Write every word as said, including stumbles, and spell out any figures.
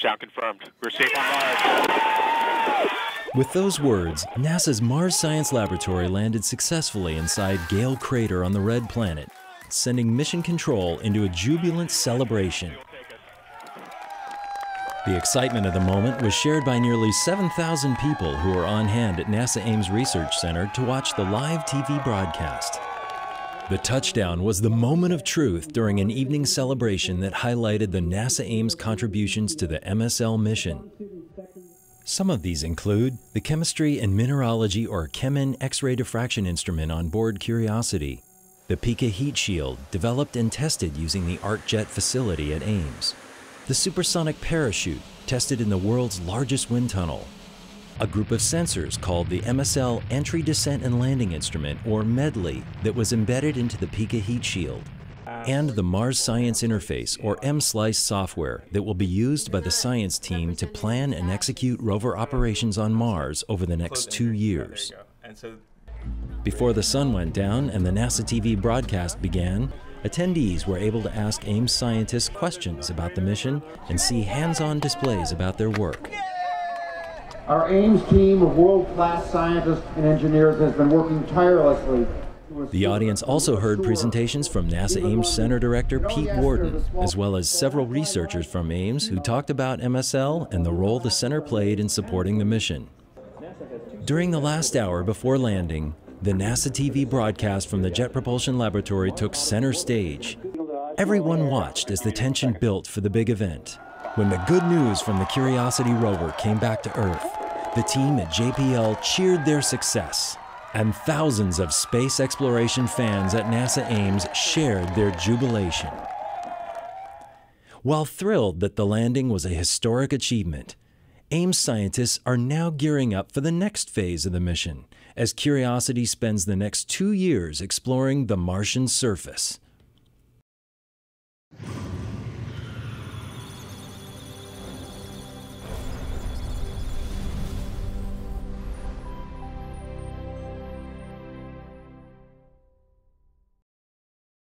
Touchdown confirmed. We're safe on Mars. With those words, NASA's Mars Science Laboratory landed successfully inside Gale Crater on the Red Planet, sending mission control into a jubilant celebration. The excitement of the moment was shared by nearly seven thousand people who were on hand at NASA Ames Research Center to watch the live T V broadcast. The touchdown was the moment of truth during an evening celebration that highlighted the NASA Ames contributions to the M S L mission. Some of these include the chemistry and mineralogy or Chemin X-ray diffraction instrument on board Curiosity, the Pika heat shield developed and tested using the ArcJet facility at Ames, the supersonic parachute tested in the world's largest wind tunnel, a group of sensors called the M S L Entry, Descent, and Landing Instrument, or MEDLEY, that was embedded into the Pika heat shield, and the Mars Science Interface, or M SLICE software, that will be used by the science team to plan and execute rover operations on Mars over the next two years. Before the sun went down and the NASA T V broadcast began, attendees were able to ask Ames scientists questions about the mission and see hands-on displays about their work. Our Ames team of world-class scientists and engineers has been working tirelessly. The audience also heard presentations from NASA Ames Center Director Pete Worden, as well as several researchers from Ames who talked about M S L and the role the center played in supporting the mission. During the last hour before landing, the NASA T V broadcast from the Jet Propulsion Laboratory took center stage. Everyone watched as the tension built for the big event. When the good news from the Curiosity rover came back to Earth, the team at J P L cheered their success, and thousands of space exploration fans at NASA Ames shared their jubilation. While thrilled that the landing was a historic achievement, Ames scientists are now gearing up for the next phase of the mission, as Curiosity spends the next two years exploring the Martian surface.